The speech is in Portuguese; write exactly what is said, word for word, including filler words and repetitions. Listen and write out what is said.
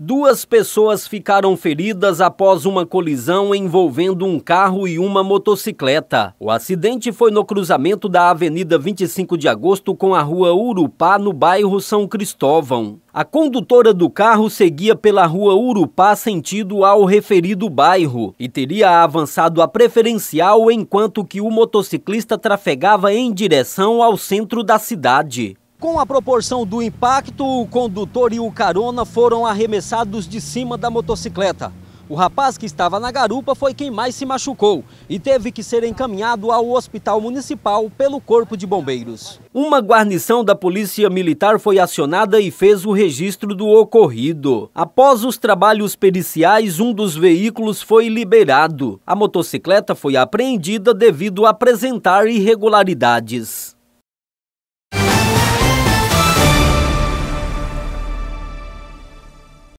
Duas pessoas ficaram feridas após uma colisão envolvendo um carro e uma motocicleta. O acidente foi no cruzamento da Avenida vinte e cinco de agosto com a Rua Urupá, no bairro São Cristóvão. A condutora do carro seguia pela Rua Urupá sentido ao referido bairro e teria avançado a preferencial enquanto que o motociclista trafegava em direção ao centro da cidade. Com a proporção do impacto, o condutor e o carona foram arremessados de cima da motocicleta. O rapaz que estava na garupa foi quem mais se machucou e teve que ser encaminhado ao hospital municipal pelo Corpo de Bombeiros. Uma guarnição da Polícia Militar foi acionada e fez o registro do ocorrido. Após os trabalhos periciais, um dos veículos foi liberado. A motocicleta foi apreendida devido a apresentar irregularidades.